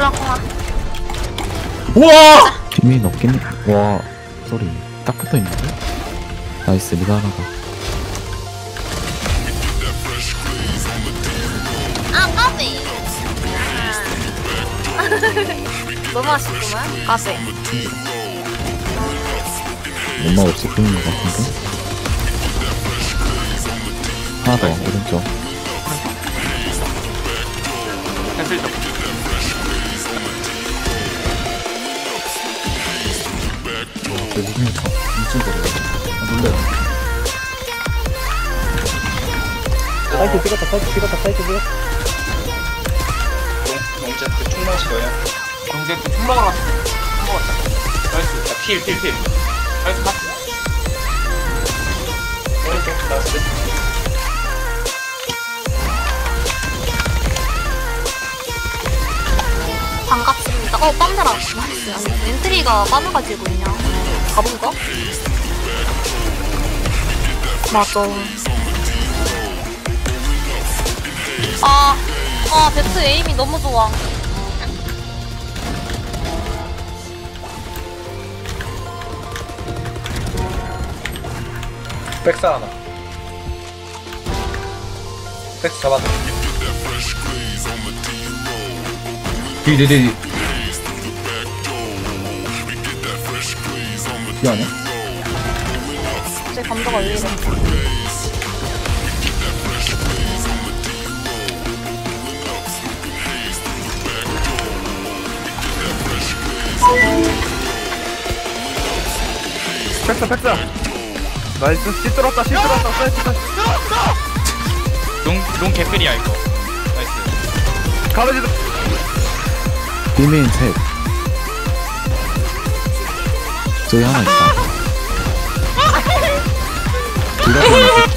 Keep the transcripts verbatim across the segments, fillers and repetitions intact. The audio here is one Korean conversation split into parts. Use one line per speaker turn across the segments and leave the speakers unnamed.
올라가.
우와!
팀이 높긴. 와, 소리 딱 붙어 있는데. 나이스, 리가 하나다.
아, 까비. 아. 너무 아쉽구만. 까비.
엄마 없이 끊는 것 같은데. 하나 더, 오른쪽.
캔슬죠.
저 무슨 거? 미친 거래. 아, 놀래요.
사이트 찍었다, 사이트 찍었다, 사이트 찍었다.
용제트 총 마시고요.
경제도 총 먹으러 갔어. 총 먹었다. 나이스.
자, 필, 필, 필.
나이스. 컷.
오른쪽 나왔어.
반갑습니다. 어, 빰들아. 나이스. 아니, 엔트리가 빠져가지고 그냥 가본가? 맞아. 아, 아, 배트 에임이 너무 좋아.
백사 하나. 백스 잡았다.
디디디. 미안해.
제 감도가 왜 이래?
백사, 백사. 나이스, 씨 뚫었다, 씨 뚫었다, 사이트, 사이트.
롱, 롱 개필이야, 이거. 나이스.
가로지도.
비메인 셋. 저기 하나 있다. 둘다 비메인 셋.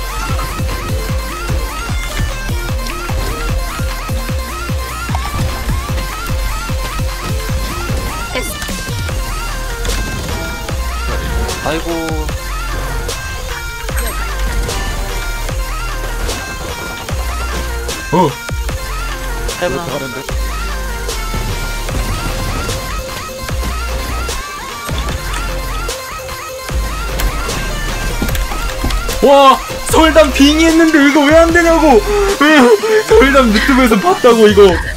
됐어.
아이고.
어.
해븐.
와! 서울담 빙의했는데 이거 왜 안 되냐고! 왜? 서울담 유튜브에서 봤다고 이거!